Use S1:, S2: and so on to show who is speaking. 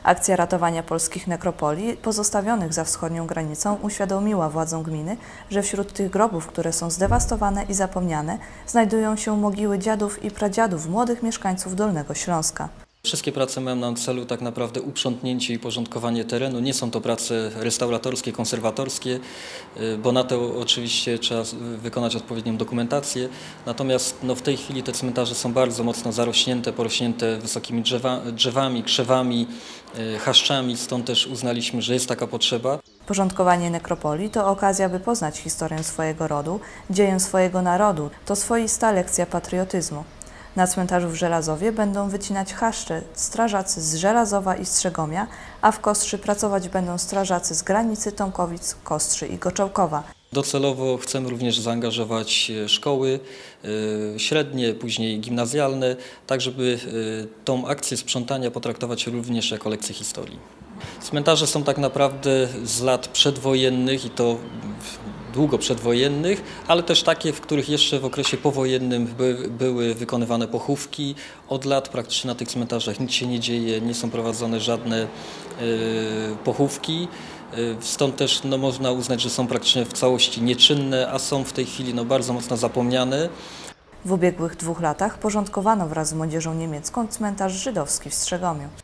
S1: Akcja ratowania polskich nekropolii pozostawionych za wschodnią granicą uświadomiła władzom gminy, że wśród tych grobów, które są zdewastowane i zapomniane, znajdują się mogiły dziadów i pradziadów młodych mieszkańców Dolnego Śląska.
S2: Wszystkie prace mają na celu tak naprawdę uprzątnięcie i porządkowanie terenu. Nie są to prace restauratorskie, konserwatorskie, bo na to oczywiście trzeba wykonać odpowiednią dokumentację. Natomiast w tej chwili te cmentarze są bardzo mocno zarośnięte, porośnięte wysokimi drzewami, krzewami, chaszczami, stąd też uznaliśmy, że jest taka potrzeba.
S1: Porządkowanie nekropolii to okazja, by poznać historię swojego rodu, dzieję swojego narodu. To swoista lekcja patriotyzmu. Na cmentarzu w Żelazowie będą wycinać chaszcze strażacy z Żelazowa i Strzegomia, a w Kostrzy pracować będą strażacy z granicy Tomkowic, Kostrzy i Goczałkowa.
S2: Docelowo chcemy również zaangażować szkoły średnie, później gimnazjalne, tak żeby tą akcję sprzątania potraktować również jako lekcję historii. Cmentarze są tak naprawdę z lat przedwojennych i to długo przedwojennych, ale też takie, w których jeszcze w okresie powojennym były wykonywane pochówki. Od lat praktycznie na tych cmentarzach nic się nie dzieje, nie są prowadzone żadne pochówki. Stąd też można uznać, że są praktycznie w całości nieczynne, a są w tej chwili bardzo mocno zapomniane.
S1: W ubiegłych 2 latach porządkowano wraz z młodzieżą niemiecką cmentarz żydowski w Strzegomiu.